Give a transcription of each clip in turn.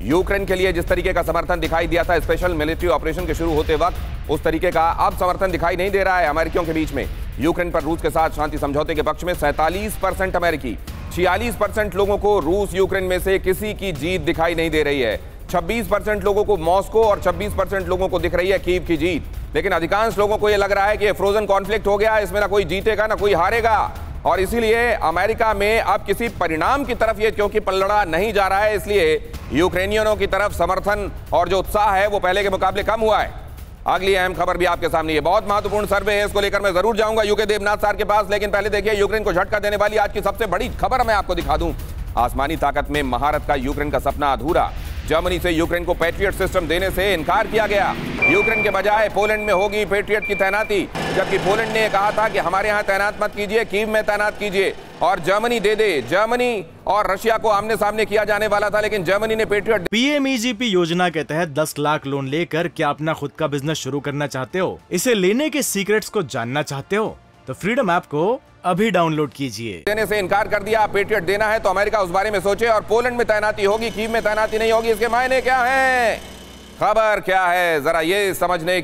Ukraine के लिए जिस तरीके का समर्थन दिखाई दिया था स्पेशल मिलिट्री ऑपरेशन के शुरू होते वक्त, उस तरीके का अब समर्थन दिखाई नहीं दे रहा है अमेरिकियों के बीच में। यूक्रेन पर रूस के साथ शांति समझौते के पक्ष में 47% अमेरिकी, 46% लोगों को रूस यूक्रेन में से किसी की जीत दिखाई नहीं दे रही है। 26% लोगों को मॉस्को और 26% लोगों को दिख रही है कीव की जीत। लेकिन अधिकांश लोगों को यह लग रहा है कि यह फ्रोजन कॉन्फ्लिक्ट हो गया, इसमें ना कोई जीतेगा ना कोई हारेगा, और इसीलिए अमेरिका में अब किसी परिणाम की तरफ ये क्योंकि पलड़ा नहीं जा रहा है, इसलिए यूक्रेनियनों की तरफ समर्थन और जो उत्साह है वो पहले के मुकाबले कम हुआ है। अगली अहम खबर भी आपके सामने है, बहुत महत्वपूर्ण सर्वे है, इसको लेकर मैं जरूर जाऊंगा यूके देवनाथ सर के पास, लेकिन पहले देखिए यूक्रेन को झटका देने वाली आज की सबसे बड़ी खबर मैं आपको दिखा दूं। आसमानी ताकत में महारत का यूक्रेन का सपना अधूरा। जर्मनी से यूक्रेन को पैट्रियट सिस्टम देने से इनकार किया गया। यूक्रेन के बजाय पोलैंड में होगी पैट्रियट की तैनाती, जबकि पोलैंड ने कहा था कि हमारे यहां तैनात मत कीजिए, कीव में तैनात कीजिए और जर्मनी दे दे। जर्मनी और रशिया को आमने सामने किया जाने वाला था, लेकिन जर्मनी ने पैट्रियट। पीएमईजीपी योजना के तहत 10 लाख लोन लेकर क्या अपना खुद का बिजनेस शुरू करना चाहते हो? इसे लेने के सीक्रेट्स को जानना चाहते हो तो फ्रीडम ऐप को अभी डाउनलोड कीजिए। देने से इनकार कर दिया, पैट्रियट देना है तो अमेरिका उस बारे में सोचे, और पोलैंड में तैनाती होगी, कीव में तैनाती नहीं होगी। इसके मायने क्या हैं? खबर क्या है, जरा ये समझने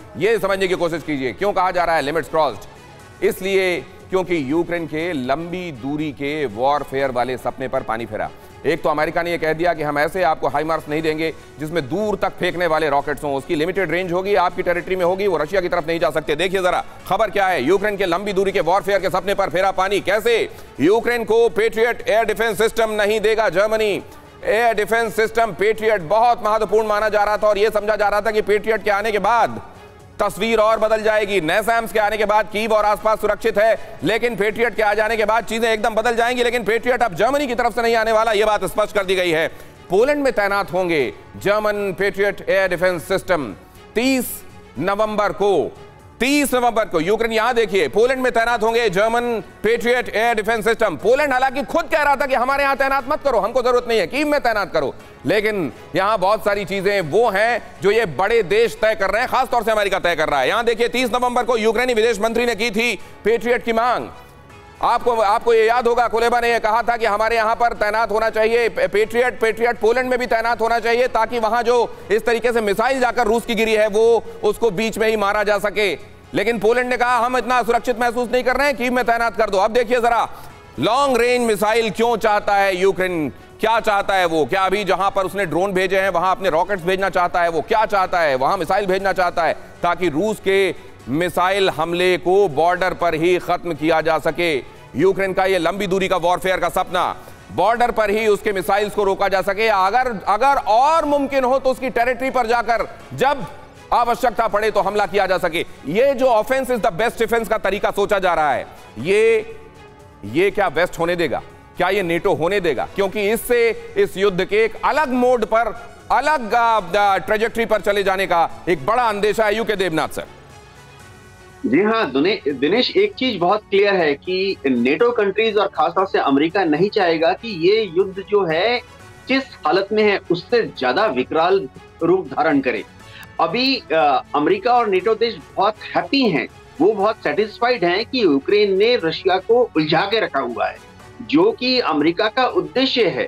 की कोशिश कीजिए। क्यों कहा जा रहा है लिमिट्स क्रॉस्ड? इसलिए क्योंकि यूक्रेन के लंबी दूरी के वॉरफेयर वाले सपने पर पानी फिरा। एक तो अमेरिका ने यह कह दिया कि हम ऐसे आपको हाइमार्स नहीं देंगे जिसमें दूर तक फेंकने वाले रॉकेट्स हों, उसकी लिमिटेड रेंज होगी, आपकी टेरिटरी में होगी, वो रशिया की तरफ नहीं जा सकते। देखिए जरा खबर क्या है, यूक्रेन के लंबी दूरी के वॉरफेयर के सपने पर फेरा पानी। कैसे? यूक्रेन को पैट्रियट एयर डिफेंस सिस्टम नहीं देगा Germany. Air defence system Patriot बहुत महत्वपूर्ण माना जा रहा था और यह समझा जा रहा था कि पैट्रियट के आने के बाद तस्वीर और बदल जाएगी। नैसैम्स के आने के बाद कीव और आसपास सुरक्षित है, लेकिन पैट्रियट के आ जाने के बाद चीजें एकदम बदल जाएंगी। लेकिन पैट्रियट अब जर्मनी की तरफ से नहीं आने वाला, यह बात स्पष्ट कर दी गई है। पोलैंड में तैनात होंगे German Patriot air defence system 30 नवंबर को यूक्रेन। यहां देखिए, पोलैंड में तैनात होंगे German Patriot air defence system. Poland हालांकि खुद कह रहा था कि हमारे यहां तैनात मत करो, हमको जरूरत नहीं है, कीव में तैनात करो। लेकिन यहां बहुत सारी चीजें वो हैं जो ये बड़े देश तय कर रहे हैं, खासतौर से अमेरिका तय कर रहा है। यहां देखिए, 30 नवंबर को यूक्रेनी विदेश मंत्री ने की थी पैट्रियट की मांग। आपको ये याद होगा, कुलेबा ने यह कहा था कि हमारे यहां पर तैनात होना चाहिए पैट्रियट पोलैंड में भी तैनात होना चाहिए, ताकि वहां जो इस तरीके से मिसाइल जाकर रूस की गिरी है वो उसको बीच में ही मारा जा सके। लेकिन पोलैंड ने कहा हम इतना सुरक्षित महसूस नहीं कर रहे हैं, कीव में तैनात कर दो। अब देखिए जरा, लॉन्ग रेंज मिसाइल क्यों चाहता है यूक्रेन? क्या चाहता है वो? क्या अभी जहां पर उसने ड्रोन भेजे हैं वहां अपने रॉकेट्स भेजना चाहता है? वो क्या चाहता है? वहां मिसाइल भेजना चाहता है ताकि रूस के मिसाइल हमले को बॉर्डर पर ही खत्म किया जा सके। यूक्रेन का ये लंबी दूरी का वॉरफेयर का सपना, बॉर्डर पर ही उसके मिसाइल्स को रोका जा सके, अगर और मुमकिन हो तो उसकी टेरिटरी पर जाकर जब आवश्यकता पड़े तो हमला किया जा सके। ये जो offence is the best defence का तरीका सोचा जा रहा है, ये क्या वेस्ट होने देगा? क्या ये नेटो होने देगा? क्योंकि इससे इस युद्ध के एक अलग मोड पर, अलग ट्रेजेक्टरी पर चले जाने का एक बड़ा अंदेशा है। UK Debnath sir. जी हाँ दिनेश, एक चीज बहुत क्लियर है कि नेटो कंट्रीज और खासतौर से अमेरिका नहीं चाहेगा कि ये युद्ध जो है जिस हालत में है उससे ज्यादा विकराल रूप धारण करे। अभी अमेरिका और नेटो देश बहुत हैप्पी हैं, वो बहुत सेटिस्फाइड हैं कि यूक्रेन ने रशिया को उलझा के रखा हुआ है, जो कि अमेरिका का उद्देश्य है।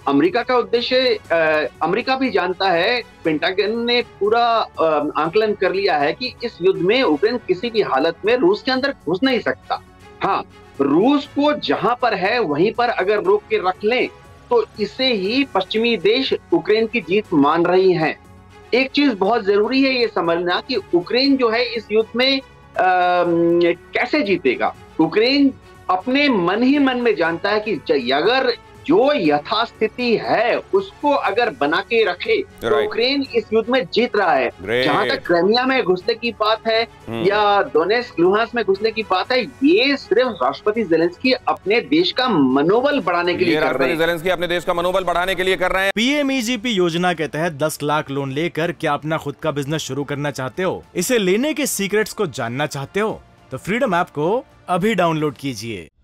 अमेरिका भी जानता है, पेंटागन ने पूरा आकलन कर लिया है कि इस युद्ध में यूक्रेन किसी भी हालत में रूस के अंदर घुस नहीं सकता। हाँ, रूस को जहां पर है वहीं पर अगर रोक के रख लें तो इसे ही पश्चिमी देश यूक्रेन की जीत मान रही हैं। एक चीज बहुत जरूरी है ये समझना कि यूक्रेन जो है इस युद्ध में कैसे जीतेगा। यूक्रेन अपने मन ही मन में जानता है कि अगर जो यथास्थिति है उसको अगर बना के रखे तो यूक्रेन इस युद्ध में जीत रहा है। जहां तक क्राइमिया में घुसने की बात है या डोनेट्स्क लुहांस्क में घुसने की बात है, ये सिर्फ राष्ट्रपति ज़ेलेंस्की अपने देश का मनोबल बढ़ाने के लिए कर रहे हैं। ज़ेलेंस्की अपने देश का मनोबल बढ़ाने के लिए कर रहे हैं। पीएमईजीपी योजना के तहत 10 लाख लोन लेकर क्या अपना खुद का बिजनेस शुरू करना चाहते हो? इसे लेने के सीक्रेट्स को जानना चाहते हो तो फ्रीडम ऐप को अभी डाउनलोड कीजिए।